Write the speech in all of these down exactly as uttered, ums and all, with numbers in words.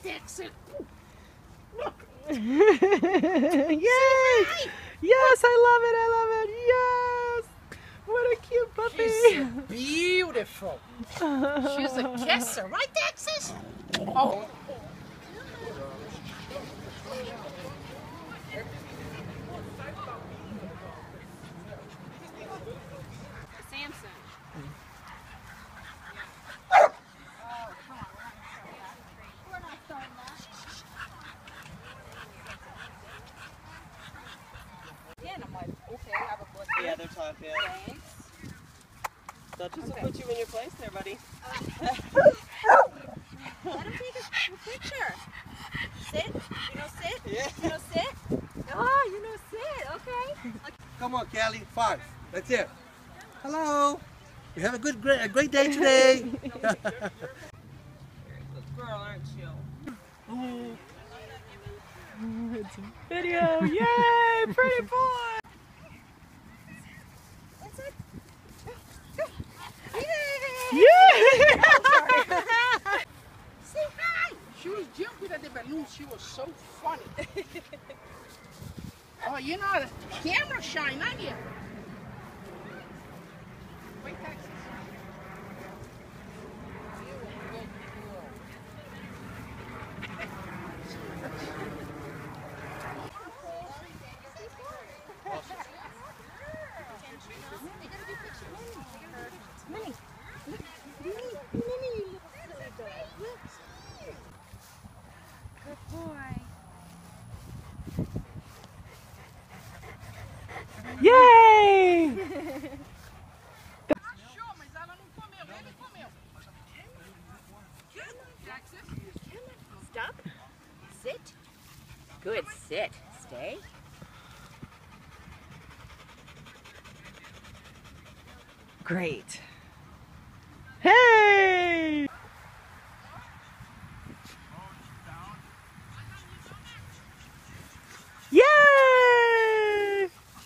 Dixon. Look. Yay! Yes, I love it. I love it. Yes. What a cute puppy. She's so beautiful. She's a kisser, right, Dexys? Oh. Samson. Again, I'm like, okay, I have a book. Yeah, they're talking. Thanks. Duchess Okay. will put you in your place there, buddy. Let him take a picture. Sit. You know sit? Yeah. You know sit? Oh, you know sit. Okay. Come on, Callie. Five. That's it. Hello. You have a good, great, a great day today. Good girl, aren't you? Ooh. It's a video. Yay! Pretty boy. Inside. Yeah! Say hi. She was jumping at the balloon. She was so funny. Oh, you know the camera shine on you. Wait, Texas. Minnie. Minnie. Minnie. Good boy. Yay! Mas ela não comeu, ele comeu. Stop. Sit. Good. Sit. Stay. Great. Hey! Yay!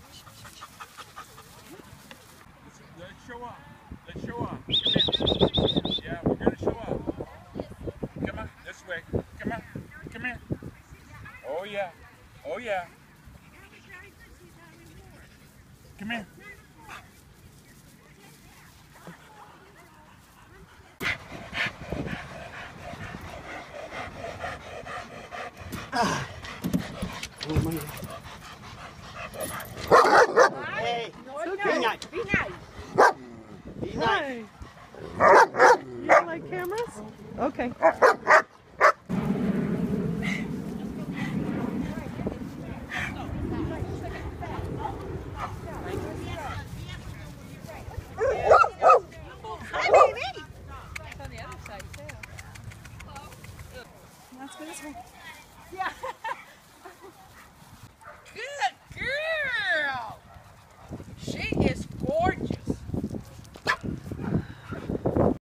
Let's show up. Let's show up. Come in. Yeah, we're gonna show up. Come on, this way. Come on. Come here. Oh yeah. Oh yeah. Come here. Oh, my. Hey. No, Be no. nice. Be nice. Be nice. Hi. You don't like cameras? Okay. Hi, baby. It's on the other side too. Let's go this way. Yeah.